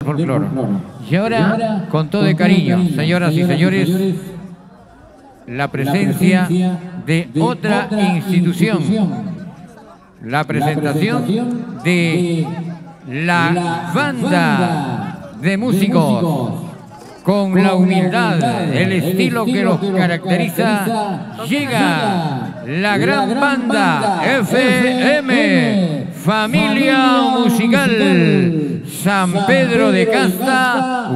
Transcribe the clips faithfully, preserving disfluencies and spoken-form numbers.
folclore. Y ahora, con todo de cariño, señoras y señores, la presencia de otra institución, la presentación de la banda de músicos con la humildad, el estilo que los caracteriza. Llega la gran banda F M, Familia Musical San Pedro de Casta,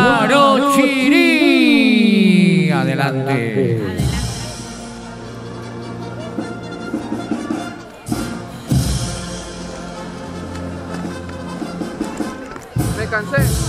Guarochirí. Adelante. Me cansé.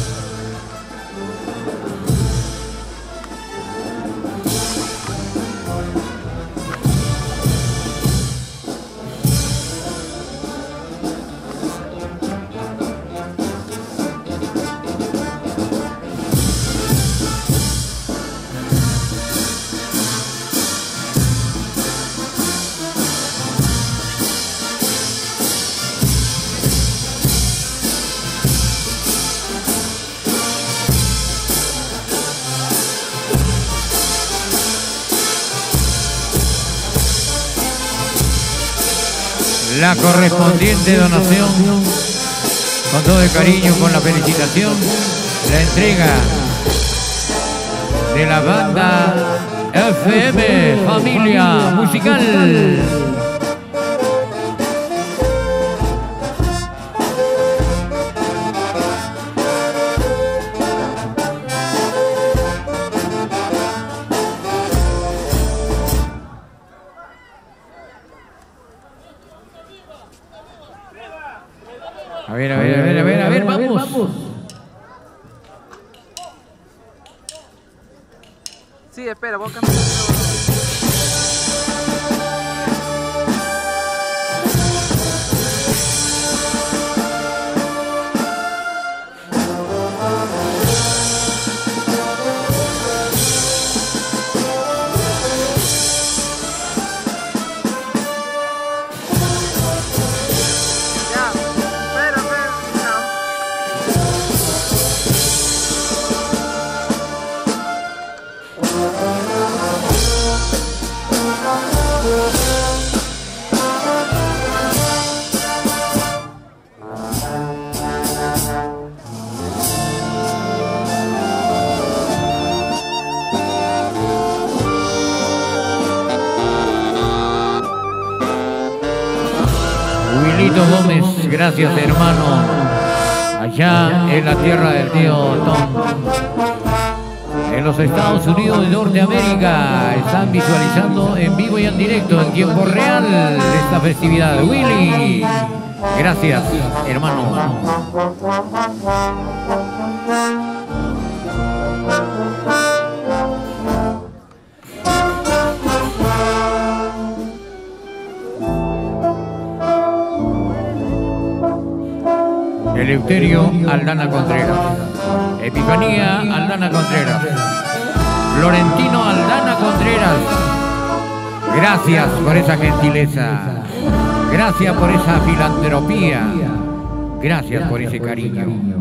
La correspondiente donación, con todo el cariño, con la felicitación, la entrega de la banda F M, Familia Musical. A ver, a ver, a ver, a ver, a ver, vamos. Sí, espera, vos cambiar. Wilito Gómez, gracias hermano, allá en la tierra del tío Tom, en los Estados Unidos de Norteamérica, están visualizando en vivo y en directo, en tiempo real, esta festividad. Willy, gracias hermano. Eleuterio Aldana Contreras, Epifanía Aldana Contreras, Florentino Aldana Contreras, gracias por esa gentileza, gracias por esa filantropía, gracias por ese cariño.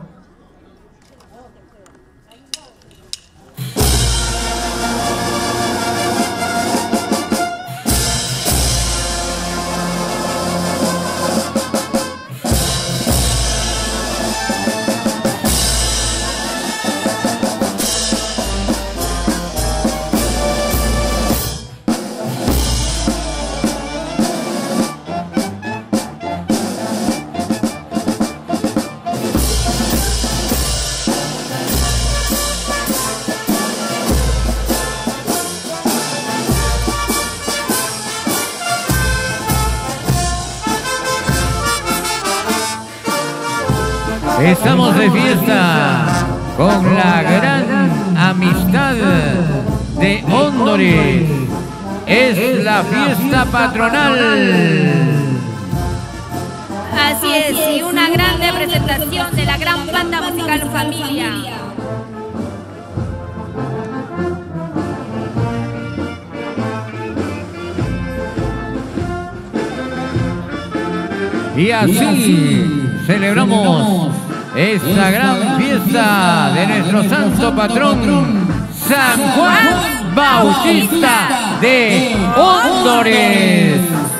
Estamos de fiesta con la gran amistad de Hóndores. Es la fiesta patronal. Así es, y una gran representación de la gran banda musical Familia. Y así celebramos esta gran fiesta. fiesta de nuestro santo patrón, San Juan Bautista de Hóndores.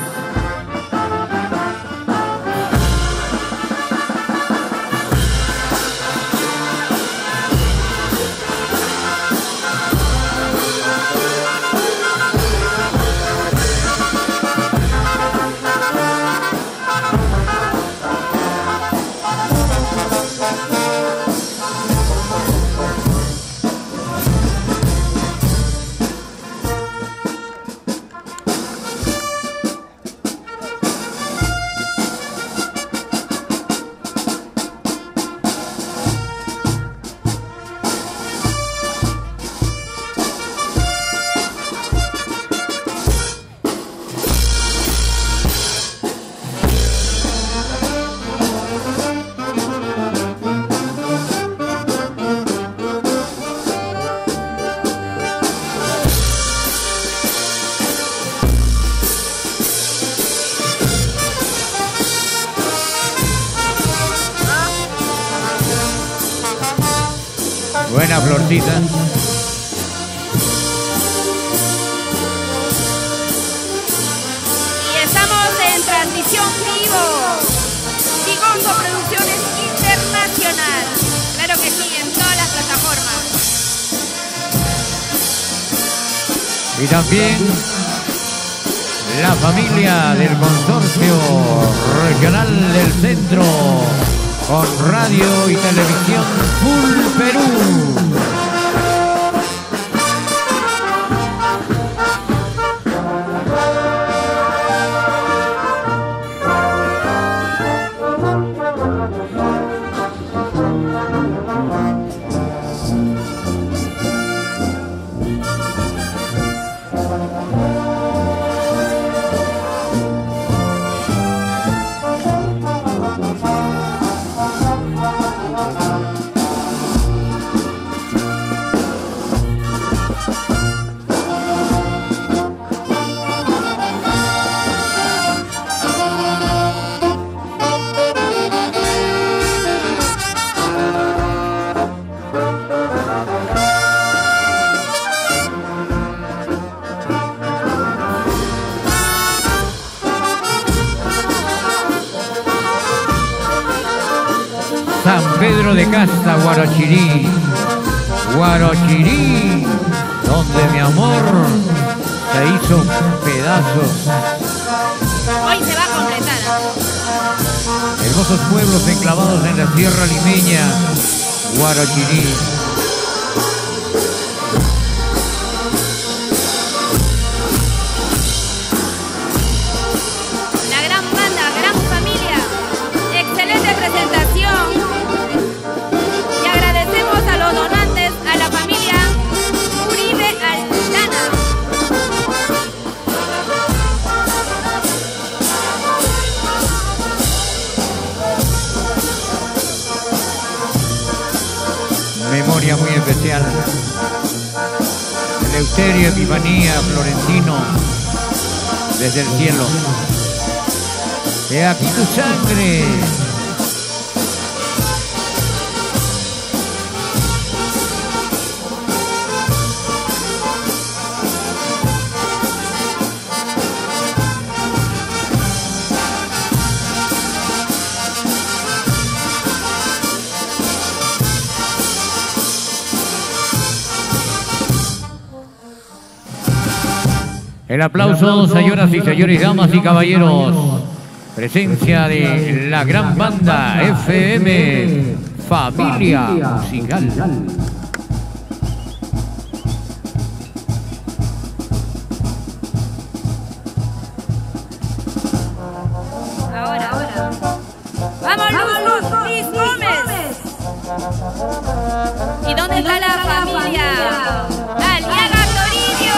Buena florcita. Y estamos en transmisión vivo. Digongo Producciones Internacional. Claro que sí, en todas las plataformas. Y también la familia del Consorcio Regional del Centro con radio y televisión Full Perú. San Pedro de Casta, Guarachirí, Guarachirí, donde mi amor se hizo pedazos. Hoy se va a completar. Hermosos pueblos enclavados en la tierra limeña, Guarachirí. La gran banda, gran familia. Excelente presentación. Y agradecemos a los donantes, a la familia Uribe Aldana. Memoria muy especial. Eleuterio, Epifanía, Florentino, desde el cielo. He aquí tu sangre. El aplauso, señoras y señores, damas y caballeros. Presencia de la gran banda F M Familia Musical. Ahora, ahora. ¡Vamos, Luz! ¡Luis Gómez! ¿Y dónde está la familia? ¡Aliaga Toribio!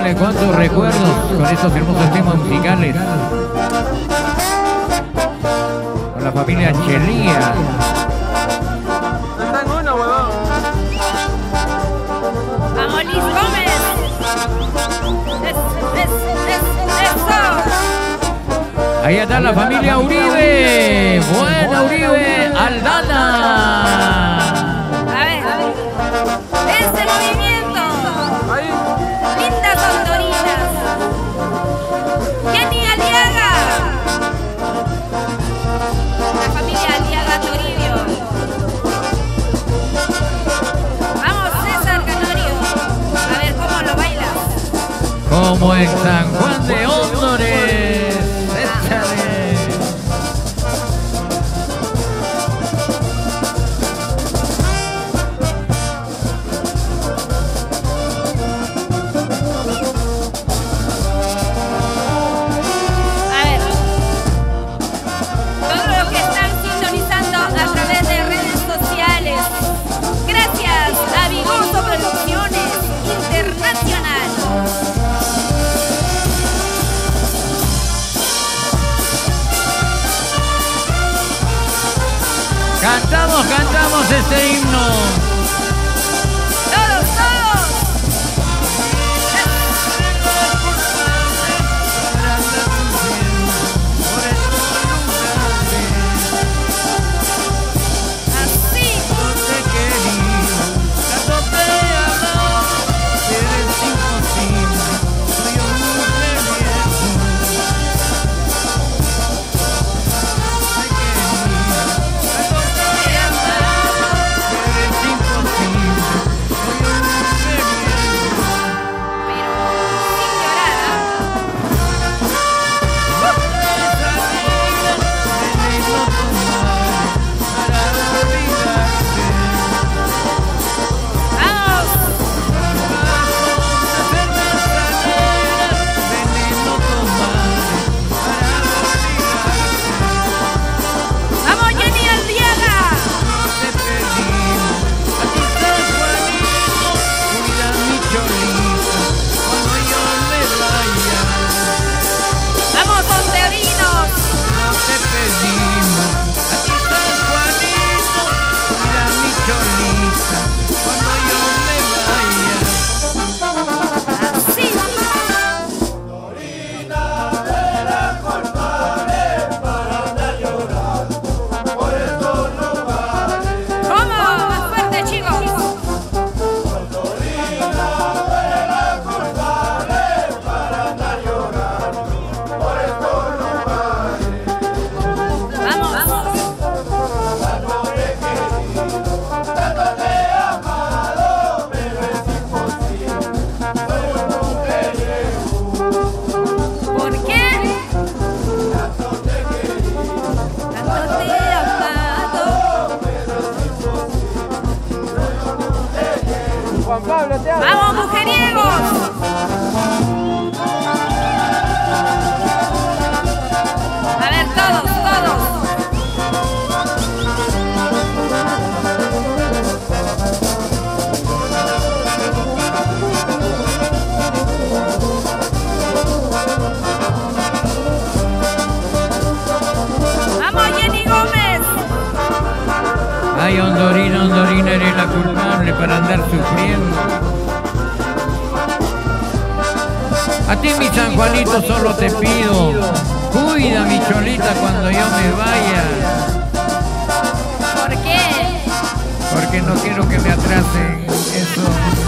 traerle cuantos recuerdos con estos hermosos temas musicales. Con la familia Chelía. Está en uno, huevón. Vamos, Liz Gómez. Es, es, es, eso. Ahí está la familia Uribe. Buena Uribe. Aldana. A ver, ese movimiento. Ahí. Lindas ondorinas. Jenny Aliaga. La familia Aliaga Toribio. Vamos, César Canorio. A ver cómo lo bailas. Como en San Juan de Hóndores. Échale. A ver, todos los que están sintonizando a través de redes sociales, gracias a Vigoso Producciones Internacional. Cantamos, cantamos este himno. Todos, todos. Así. Pero sin llorar, ¿ah? ¡Vamos! ¡Vamos, Jenny Aliaga! ¡Vamos, Sondeorinos! Así. ¿Cómo? Más fuerte, chicos. Vamos. ¿Por qué? Tanto te he amado. Juan Pablo, te amo. ¡Vamos, mujeriegos! A ver, todos, todos. ¡Vamos, Jenny Gómez! Ay, Hondorina, Hondorina, eres la culpable para andar sufriendo. A ti, mi San Juanito, solo te pido, cuida mi cholita cuando yo me vaya, ¿Por qué? porque no quiero que me atrasen eso.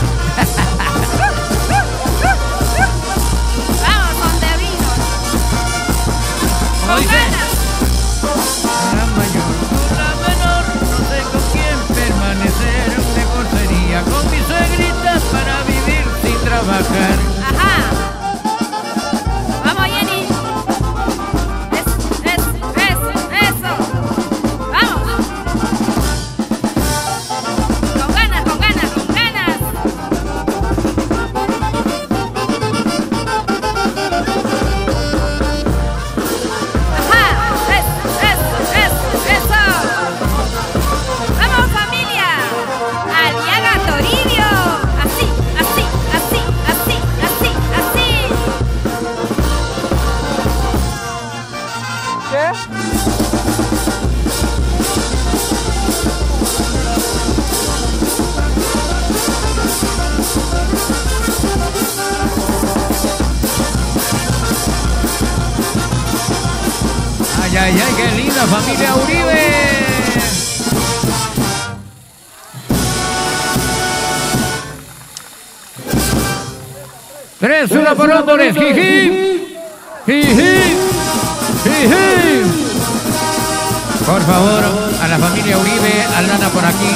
¡Vamos, Sondeorinos! ¡Con Oye. ganas! La mayor, la menor, no sé con quién permanecer, mejor sería con mi suegrita para vivir sin trabajar. ¡Ajá! ¡Vamos, Jenny! ¡Es, es, es, eso! ¡Vamos! ¡Con ganas, con ganas, con ganas! ¡Ajá! ¡Es, es, es, eso! ¡Vamos, familia! ¡Aliaga Toribio! Así, así, así, así, así. ay, ay, qué linda familia Uribe. Tres, uno por hombres, jiji, jiji, jiji. Por favor, a la familia Uribe, Aldana por aquí.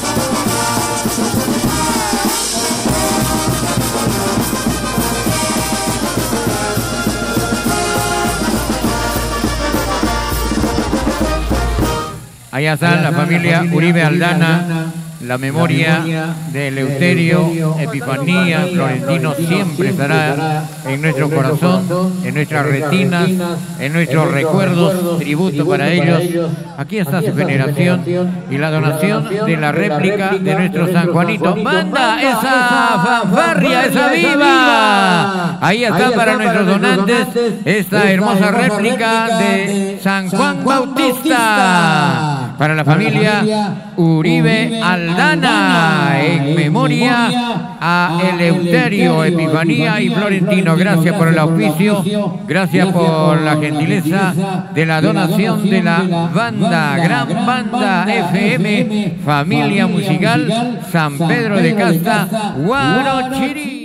Allá está la familia Uribe Aldana, la memoria de Eleuterio, Epifanía, Florentino siempre estará en nuestro corazón, en nuestras retinas, en nuestros recuerdos, tributo para ellos. Aquí está su generación y la donación de la réplica de nuestro San Juanito. ¡Manda esa fanfarria, esa viva! Ahí está para nuestros donantes esta hermosa réplica de San Juan Bautista. Para la familia Uribe Aldana, en memoria a Eleuterio, Epifanía y Florentino. Gracias por el auspicio, gracias por la gentileza de la donación de la banda, gran banda F M, familia musical San Pedro de Casta, Huarochirí.